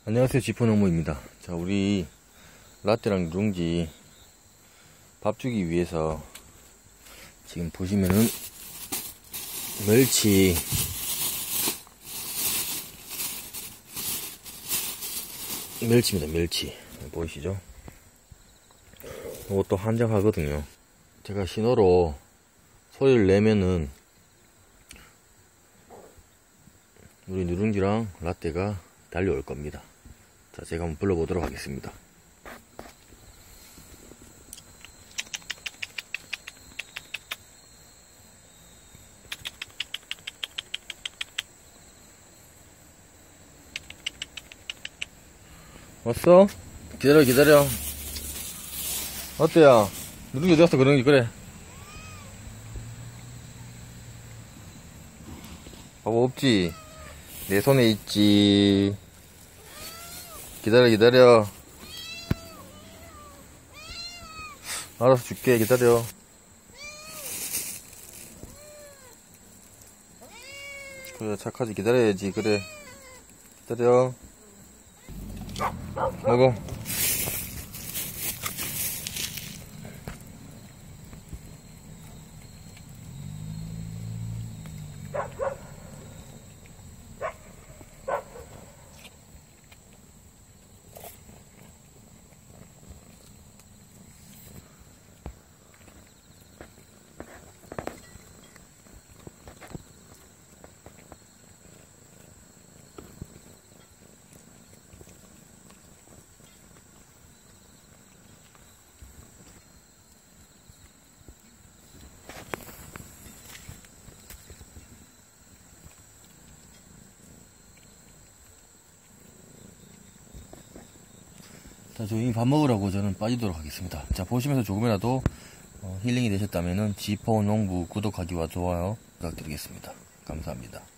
안녕하세요, 지포농부입니다. 자, 우리 라떼랑 누룽지 밥 주기 위해서 지금 보시면은 멸치입니다. 멸치 보이시죠? 이것도 한정하거든요. 제가 신호로 소리를 내면은 우리 누룽지랑 라떼가 달려올 겁니다. 자, 제가 한번 불러보도록 하겠습니다. 왔어? 기다려. 어때요? 누룽지 어디 갔어? 그런지 그래. 봐봐, 없지? 내 손에 있지. 기다려. 알아서 줄게. 기다려. 그래, 착하지. 기다려야지. 그래. 기다려. 먹어. 자, 조용히 밥 먹으라고 저는 빠지도록 하겠습니다. 자, 보시면서 조금이라도 힐링이 되셨다면은 지포농부 구독하기와 좋아요 부탁드리겠습니다. 감사합니다.